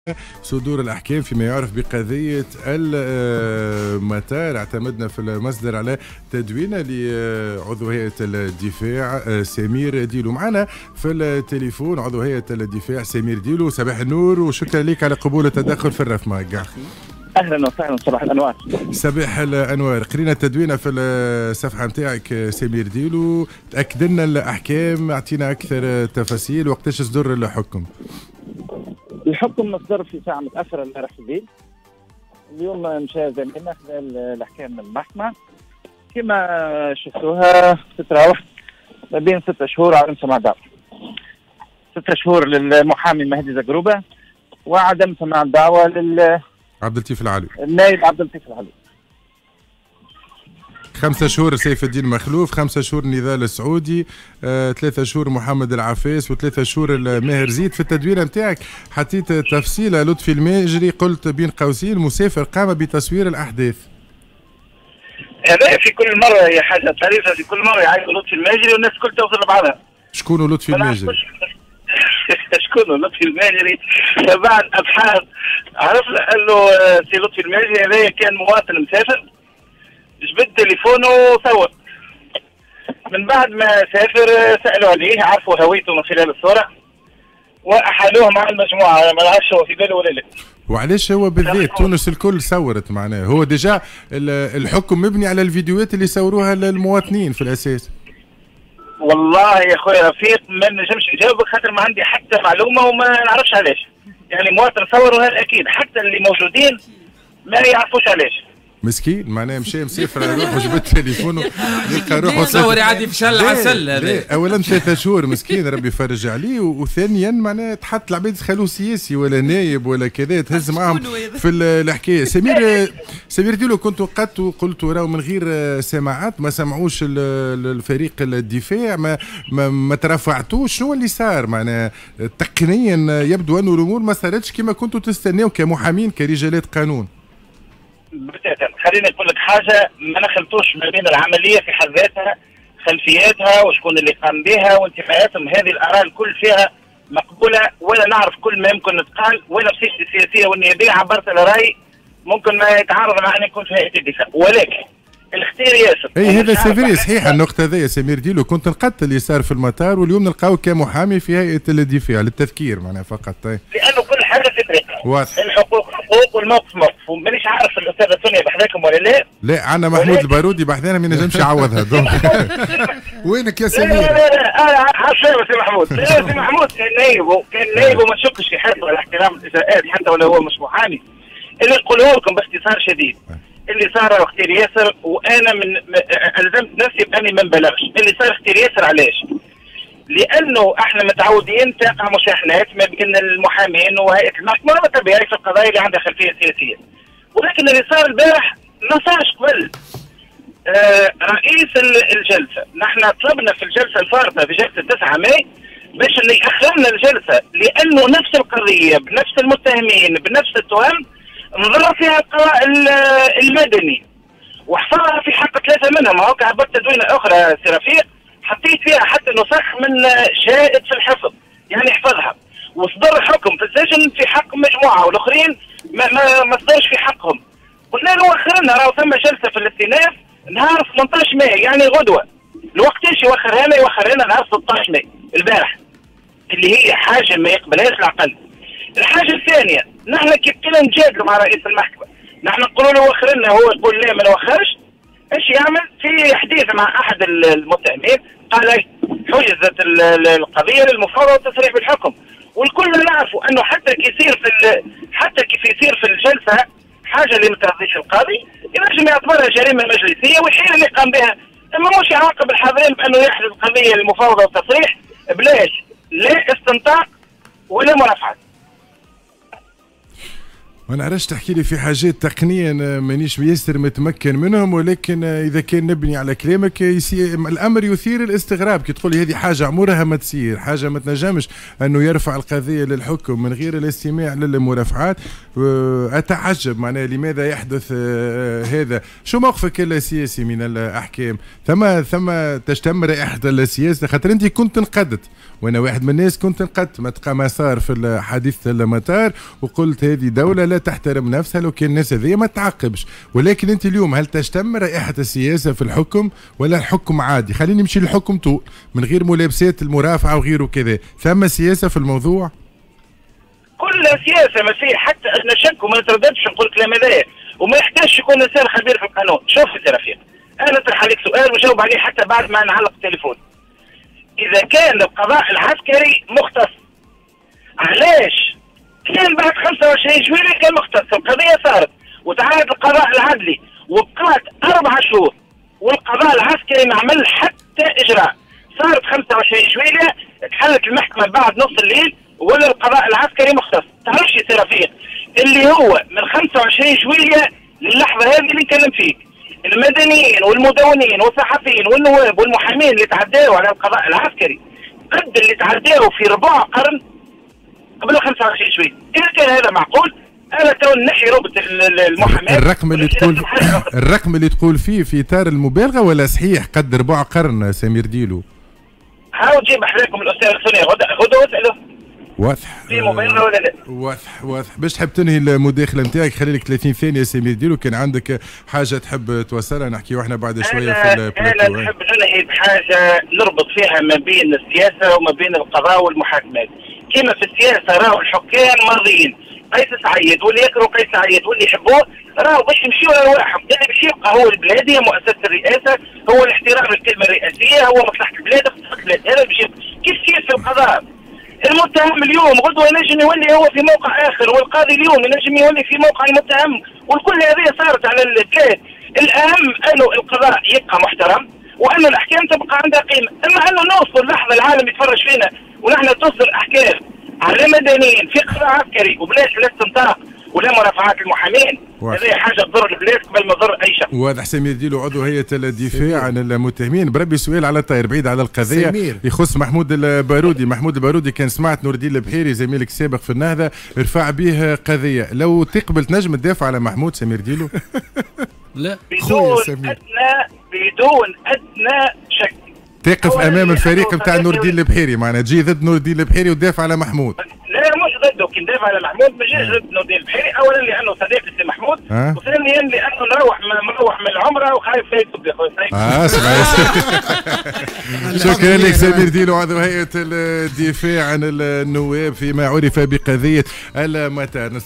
صدور الأحكام فيما يعرف بقضية المطار. اعتمدنا في المصدر على تدوينة لعضو هيئة الدفاع سمير ديلو. معنا في التليفون عضو هيئة الدفاع سمير ديلو. صباح النور وشكرا لك على قبول التدخل في الرف معك. اهلا وسهلا. صباح الانوار. صباح الانوار. قرينا التدوينه في الصفحه نتاعك سمير ديلو، تاكد لنا الاحكام، اعطينا اكثر تفاصيل. وقتاش صدر الحكم؟ الحكم صدر في ساعه متاخره امبارح في الليل. اليوم مشى زميلنا خلال الاحكام من المحكمه كما شفتوها تتراوح ما بين 6 شهور وعدم سماع دعوه. 6 شهور للمحامي مهدي زقروبه وعدم سماع الدعوه عبد اللطيف العلوي، النائب عبد اللطيف العلوي. 5 شهور سيف الدين مخلوف، 5 شهور نضال السعودي، 3 شهور محمد العفاس، و3 شهور ماهر زيد. في التدوينه نتاعك حطيت تفصيله لطفي الماجري، قلت بين قوسين مسافر قام بتصوير الاحداث. هذا في كل مره هي حاجه طريفه، في كل مره يعيطوا لطفي الماجري والناس كل توصل لبعضها. شكون لطفي الماجري؟ شكون لطفي الماجري؟ بعد ابحاث عرفنا انه سي لطفي الماجري هذا كان مواطن مسافر، جبد تليفونه وصور. من بعد ما سافر سالوا عليه، عرفوا هويته من خلال الصوره واحالوه مع المجموعه. ما نعرفش هو في باله ولا لا. وعلاش هو بالذات؟ تونس الكل صورت معناه، هو ديجا الحكم مبني على الفيديوهات اللي صوروها المواطنين في الاساس. والله يا خويا رفيق ما نجمش نجاوبك خاطر ما عندي حتى معلومه وما نعرفش علاش. يعني مواطن صوروا هذا اكيد، حتى اللي موجودين ما يعرفوش علاش. مسكين معناه مشى مسافر على روحه، جبد تليفونه يلقى روحه تصور يعدي في شل عسل. هذا اولا 3 شهور مسكين ربي يفرج عليه، وثانيا معناه تحط العباد خلوه سياسي ولا نايب ولا كذا، تهز معاهم في الحكايه. سمير ديلو، كنت وقت وقلت راهو من غير سماعات ما سمعوش الفريق الدفاع، ما ترفعتوش. شنو اللي صار معناه تقنيا؟ يبدو انه الامور ما صارتش كما كنتوا تستناو كمحامين كرجالات قانون. بتاتا خليني نقول لك حاجه، ما نخلطوش ما بين العمليه في حد ذاتها، خلفياتها وشكون اللي قام بها وانتماءاتهم. هذه الاراء الكل فيها مقبوله، ولا نعرف كل ما يمكن يتقال، ولا بصيغتي السياسيه والنيابيه عبرت على راي ممكن ما يتعارض مع ان يكون في هيئه الدفاع، ولكن الاختيار ياسر. اي هذا سيفري صحيح النقطه هذه يا سمير ديلو. كنت نقدت اللي صار في المطار، واليوم نلقاو كمحامي في هيئه الدفاع للتذكير معناها فقط. لانه كل حاجه في طريقها، واضح. الحقوق حقوق والموقف موقف. ومانيش عارف الاستاذه سونيا بحذاكم ولا لا. لا عندنا محمود البارودي بحذانا ما ينجمش يعوضها. وينك يا سمير؟ لا انا عارف سي محمود. سي محمود كان نايبه ما نشكش في حد ولا احترام الاساءات حتى ولا هو مش محامي. اللي نقوله لكم باختصار شديد، اللي صار اختيار ياسر، وانا الزمت نفسي باني ما نبالغش. اللي صار اختيار ياسر علاش؟ لانه احنا متعودين تقع مشاحنات ما بين المحامين وهيئه المحكمه طبيعي في القضايا اللي عندها خلفيه سياسيه، ولكن اللي صار البارح ما صارش قبل. رئيس الجلسه، نحن طلبنا في الجلسه الفارطه في جلسه 9 ماي باش اللي اخرنا الجلسه، لانه نفس القضيه بنفس المتهمين بنفس التهم نظر فيها القضاء المدني وحفظها في حق 3 منهم. هاكا عبرت تدوينه اخرى سي رفيق، حطيت فيها حتى نسخ من شاهد في الحفظ، يعني حفظها، وصدر حكم في السجن في حق مجموعه والاخرين ما صدرش في حقهم. قلنا له وخرنا، راهو ثم جلسه في الاستئناف نهار 18 ماي يعني غدوه. الوقتاش يوخرها لنا؟ يوخرها لنا نهار 16 ماي البارح، اللي هي حاجه ما يقبلهاش العقل. الحاجه الثانيه، نحن كيف كنا نجادلوا مع رئيس المحكمه، نحن نقولوا له وخرنا، هو يقول لا ما نوخرش. ايش يعمل؟ في حديث مع احد المتهمين قال حجزت القضيه للمفاوضه والتصريح بالحكم. والكل نعرفوا انه حتى كي يصير في الجلسه حاجه اللي ما ترضيش القاضي ينجم يعتبرها جريمه مجلسيه ويحيل اللي قام بها، اما مش يعاقب الحاضرين بانه يحجز القضيه للمفاوضه والتصريح بلاش لا استنطاق ولا مرافعه. ما نعرفش تحكي لي في حاجات تقنيا مانيش ياسر متمكن منهم، ولكن اذا كان نبني على كلامك الامر يثير الاستغراب. كي تقول لي هذه حاجه عمرها ما تصير، حاجه ما تنجمش انه يرفع القضيه للحكم من غير الاستماع للمرافعات. اتعجب معناها لماذا يحدث هذا. شو موقفك السياسي من الاحكام؟ ثم تشتم رائحه السياسه، خاطر انت كنت انقدت وانا واحد من الناس كنت نقدت ما صار في حادثه المطار، وقلت هذه دوله لا تحترم نفسها لو كان الناس هذه ما تعاقبش. ولكن انت اليوم هل تشتم رائحه السياسه في الحكم ولا الحكم عادي؟ خليني نمشي للحكم طول من غير ملابسات المرافعه وغيره كذا، ثم سياسه في الموضوع؟ كلها سياسه ما فيه حتى ادنى شك، وما نترددش نقول الكلام هذايا، وما يحتاجش يكون انسان خبير في القانون. شوف يا رفيق، انا اطرح عليك سؤال وجاوب عليه حتى بعد ما نعلق التليفون. اذا كان القضاء العسكري مختص، علاش كان بعد 25 جويلية كان مختص؟ القضيه صارت وتعاد القضاء العدلي وبقات 4 شهور والقضاء العسكري ما عمل حتى اجراء. صارت 25 جويلية تحلت المحكمه بعد نص الليل ولا القضاء العسكري مختص. تعرفش يا رفيق اللي هو من 25 جويلية للحظه هذه اللي نتكلم فيك، المدنيين والمدونين والصحفيين والنواب والمحامين اللي تعداوا على القضاء العسكري قد اللي تعداوا في ربع قرن قبل 25 جويلية. اذا كان هذا معقول انا تو نحي ربط المحاماه. الرقم اللي تقول فيه في اطار المبالغه ولا صحيح قد ربع قرن سمير ديلو؟ هاو جيب احلاكم الاستاذ الثاني غدا واساله. واضح في مبالغه ولا لا؟ واضح. باش تحب تنهي المداخله نتاعك خلي لك 30 ثانيه سمير ديلو، كان عندك حاجه تحب توصلها نحكيو احنا بعد شويه في البلاتو. انا نحب ننهي بحاجه نربط فيها ما بين السياسه وما بين القضاء والمحاكمات. كما في السياسه راهو الحكام مرضيين، قيس سعيد واللي يكرهوا قيس سعيد واللي يحبوه راهو باش يمشيوا لرواحهم، يعني باش يبقى هو البلاد هي مؤسسه الرئاسه، هو الاحترام للكلمه الرئاسيه، هو مصلحه البلاد مصلحه البلاد. هذا باش كيف في القضاء. المتهم اليوم غدوه ينجم يولي هو في موقع اخر، والقاضي اليوم ينجم يولي في موقع المتهم، والكل هذه صارت على البلاد. الاهم انه القضاء يبقى محترم وان الاحكام تبقى عندها قيمه، اما انه نوصل لحظه العالم يتفرج فينا ونحن تصدر احكام على مدنيين في قضاء عسكري وبلاش لا استنطاق ولا مرافعات المحامين. هذه حاجه تضر البلاد قبل ما تضر اي شخص. واضح. سمير ديلو عضو هيئه الدفاع عن المتهمين. بربي سؤال على الطاير بعيد على القضيه يخص محمود البارودي. محمود البارودي كان سمعت نور الدين البحيري زميلك السابق في النهضه رفع به قضيه، لو تقبل تنجم تدافع على محمود سمير ديلو؟ لا بدون ادنى شك تقف امام الفريق بتاع نور الدين البحيري، معناها تجي ضد نور الدين البحيري وتدافع على محمود؟ لا مش ضده، كي ندافع على محمود ما جاش ضد نور الدين البحيري. اولا لانه صديق سي محمود، وثانيا لانه مروح من العمره وخايف يكتب يا خويا. شكرا لك سمير ديلو عضو هيئه الدفاع عن النواب فيما عرف بقضيه المطار.